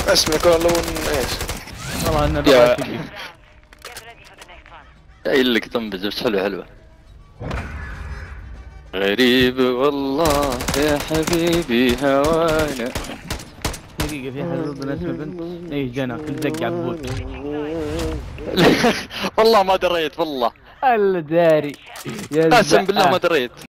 اسمك والله ايش؟ والله انه يا بقى قايل لك تنبز بس حلوة. غريب والله يا حبيبي هوانا. دقيقة في احد ضد اسمه بنت. ايه جنى كل زق عبود. والله ما دريت والله. الداري يا قسم بالله ما الزقة. دريت.